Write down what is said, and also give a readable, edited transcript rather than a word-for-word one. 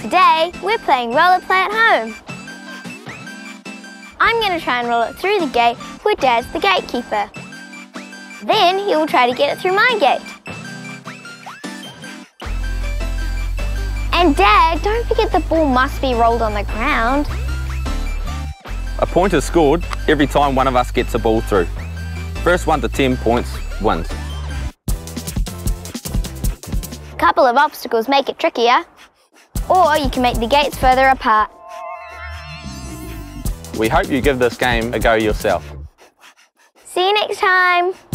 Today, we're playing roller play at home. I'm going to try and roll it through the gate where Dad's the gatekeeper. Then he will try to get it through my gate. And Dad, don't forget the ball must be rolled on the ground. A point is scored every time one of us gets a ball through. First 1 to 10 points wins. A couple of obstacles make it trickier. Or you can make the gates further apart. We hope you give this game a go yourself. See you next time.